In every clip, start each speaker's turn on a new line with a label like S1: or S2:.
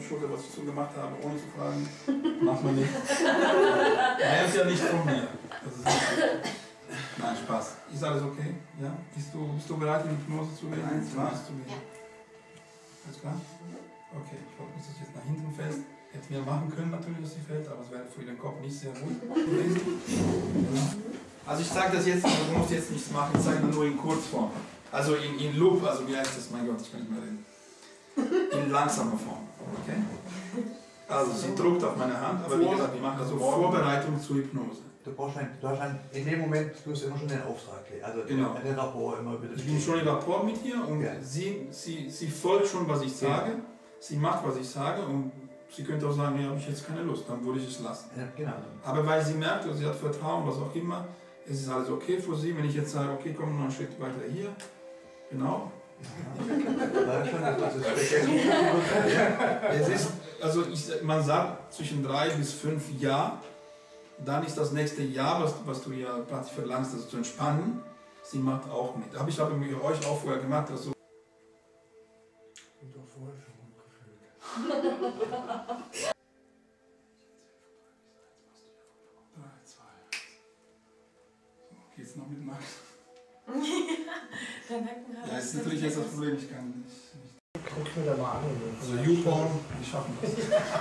S1: Schulter, was ich so gemacht habe, ohne zu fragen. Macht man nicht. Er ist ja nicht von mir. Das ist nicht. Nein, Spaß. Ist alles okay? Ja? Bist du bereit, in die Hypnose zu gehen?
S2: Nein,
S1: Ja. Alles klar? Okay, ich hoffe, dass das jetzt nach hinten fällt. Hätten wir machen können natürlich, dass sie fällt, aber es wäre für den Kopf nicht sehr gut gewesen. Genau. Also ich sage das jetzt, du musst jetzt nichts machen, ich sage nur in Kurzform. Also in Loop, also wie heißt das? Mein Gott, ich kann nicht mehr reden. In langsamer Form. Okay? Also sie druckt auf meine Hand, aber wie gesagt, wir machen also Vorbereitung zur Hypnose.
S2: Du hast in dem Moment, du hast immer schon den Auftrag, also
S1: genau.
S2: Den Rapport immer wieder.
S1: Ich bin schon im Rapport mit ihr und ja. sie folgt schon, was ich sage, ja. Sie macht, was ich sage und sie könnte auch sagen, nee, habe ich jetzt keine Lust, dann würde ich es lassen. Ja, genau. Aber weil sie merkt, also sie hat Vertrauen, was auch immer, es ist alles okay für sie, wenn ich jetzt sage, okay, komm noch einen Schritt weiter hier, genau. Es ist, also man sagt zwischen 3 bis 5 Ja, dann ist das nächste Ja, was du ja praktisch verlangst, also zu entspannen. Sie macht auch mit. Habe ich aber mit euch auch vorher gemacht. Also
S3: doch vorher schon gut gefühlt.
S1: 3, 2, 1. So, geht's noch mit Max? Ja, ist natürlich jetzt das Problem, ich kann nicht.
S3: Guck mir da mal an.
S1: Also YouPorn, wir schaffen das.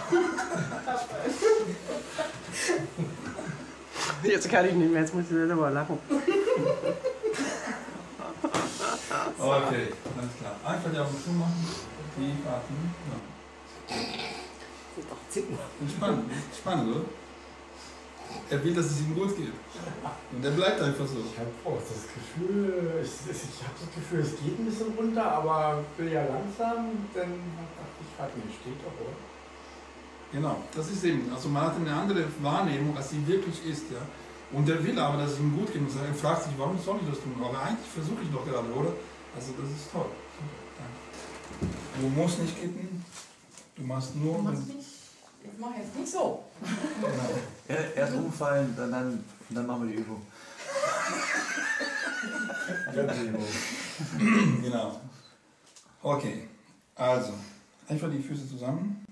S4: Jetzt kann ich nicht mehr, jetzt muss ich selber lachen.
S1: Okay, alles klar. Einfach die Augen zumachen, tief atmen. Ja.
S4: Das ist doch zicken.
S1: Spannend, oder? Er will, dass es ihm gut geht. Und er bleibt einfach so.
S3: Ich habe das Gefühl, es geht ein bisschen runter, aber will ja langsam, dann dachte ich gerade, mir steht doch, oder?
S1: Genau, das ist eben, also man hat eine andere Wahrnehmung, als sie wirklich ist, ja. Und er will aber, dass es ihm gut geht und er fragt sich, warum soll ich das tun? Aber eigentlich versuche ich doch gerade, oder? Also das ist toll. Super, du musst nicht kippen, du machst nur...
S5: Ich mache jetzt nicht so.
S1: Genau.
S2: Erst umfallen, dann machen wir die Übung.
S1: Genau. Okay, also, einfach die Füße zusammen.